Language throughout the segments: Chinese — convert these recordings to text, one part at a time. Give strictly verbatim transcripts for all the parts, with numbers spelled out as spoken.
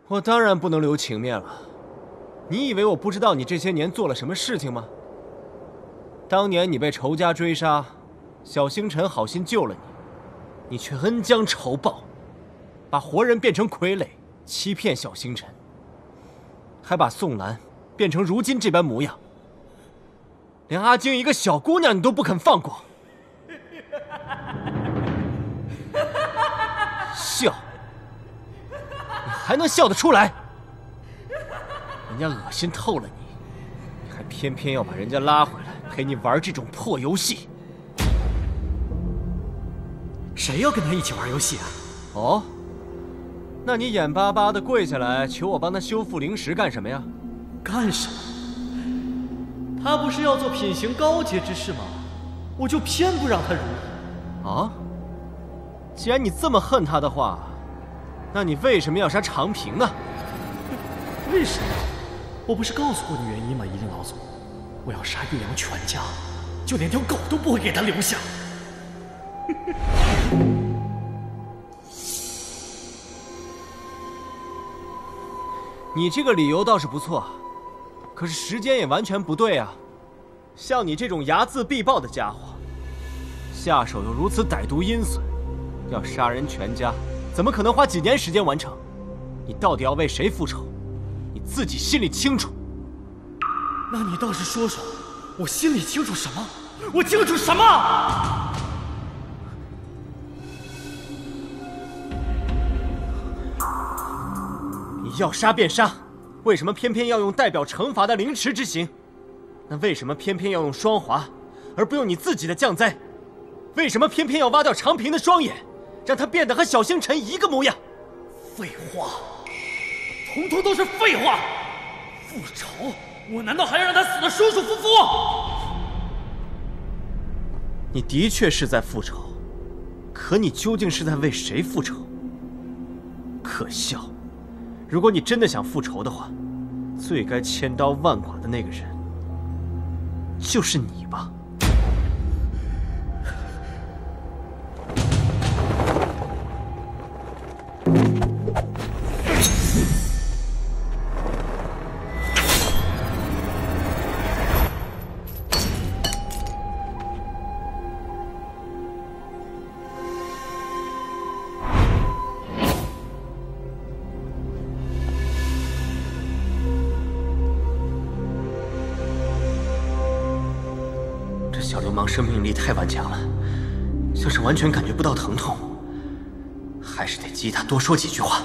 我当然不能留情面了。你以为我不知道你这些年做了什么事情吗？当年你被仇家追杀，小星辰好心救了你，你却恩将仇报，把活人变成傀儡，欺骗小星辰，还把宋兰变成如今这般模样。连阿晶一个小姑娘你都不肯放过，笑，你还能笑得出来？人家恶心透了你，你还偏偏要把人家拉回来陪你玩这种破游戏。 谁要跟他一起玩游戏啊？ 哦，那你眼巴巴的跪下来求我帮他修复灵石干什么呀？ 干什么？他不是要做品行高洁之事吗？我就偏不让他如意。 啊？既然你这么恨他的话，那你为什么要杀长平呢？ 为什么？我不是告诉过你原因吗，夷陵老祖？我要杀岳阳全家，就连条狗都不会给他留下。 你这个理由倒是不错，可是时间也完全不对啊！像你这种睚眦必报的家伙，下手又如此歹毒阴损，要杀人全家，怎么可能花几年时间完成？你到底要为谁复仇？你自己心里清楚。 那你倒是说说，我心里清楚什么？我清楚什么？ 你要杀便杀，为什么偏偏要用代表惩罚的凌迟之刑？那为什么偏偏要用双华，而不用你自己的降灾？为什么偏偏要挖掉长平的双眼，让他变得和小星辰一个模样？ 废话，统统都是废话！复仇，我难道还要让他死得舒舒服服？ 你的确是在复仇，可你究竟是在为谁复仇？可笑！如果你真的想复仇的话，最该千刀万剐的那个人，就是你吧。小流氓生命力太顽强了，像是完全感觉不到疼痛，还是得激他多说几句话。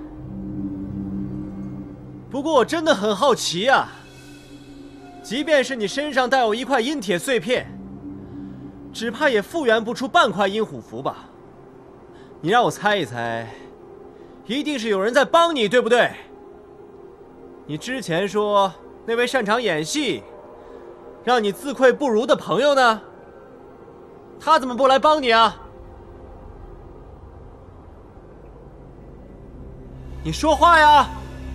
不过我真的很好奇呀，即便是你身上带有一块阴铁碎片，只怕也复原不出半块阴虎符吧？你让我猜一猜，一定是有人在帮你，对不对？你之前说那位擅长演戏，让你自愧不如的朋友呢？他怎么不来帮你啊？你说话呀！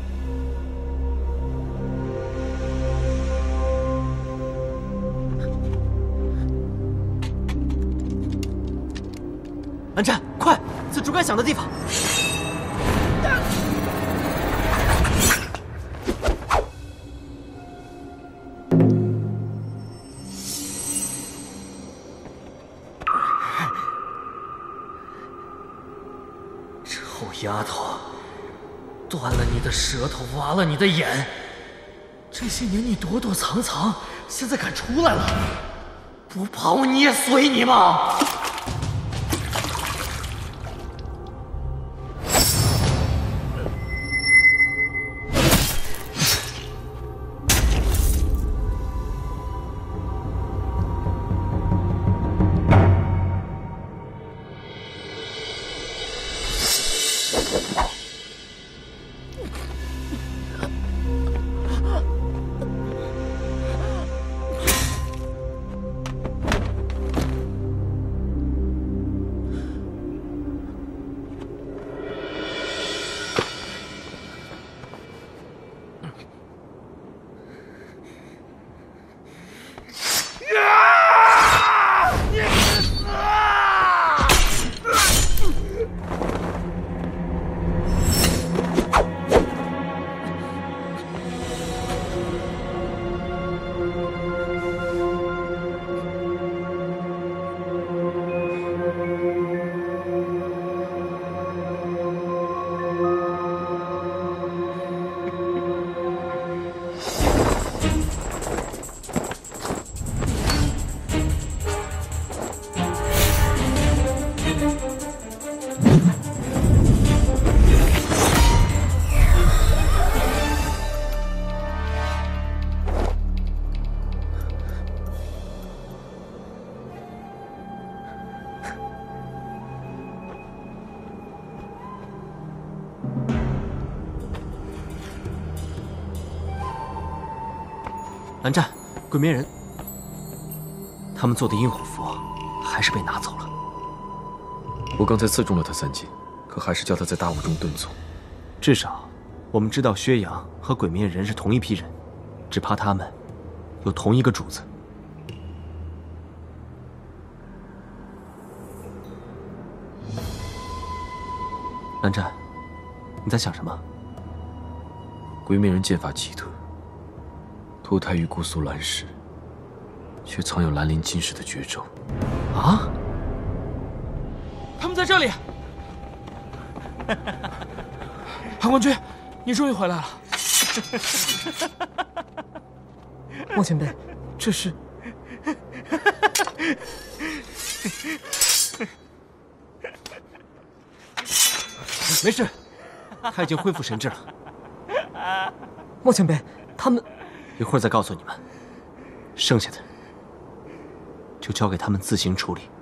安战，快，刺竹竿响的地方！ 丫头，断了你的舌头，挖了你的眼，这些年你躲躲藏藏，现在敢出来了，不怕我捏碎你吗？ 蓝湛，鬼面人，他们做的阴虎符还是被拿走了。 我刚才刺中了他三击，可还是叫他在大雾中遁走。 至少，我们知道薛洋和鬼面人是同一批人，只怕他们有同一个主子。蓝湛，你在想什么？ 鬼面人剑法奇特，投胎于姑苏蓝石，却藏有兰陵金石的绝招。 啊！ 他们在这里！韩冠军，你终于回来了。 莫前辈，这是…… 没事，他已经恢复神智了。 莫前辈，他们一会儿再告诉你们，剩下的就交给他们自行处理。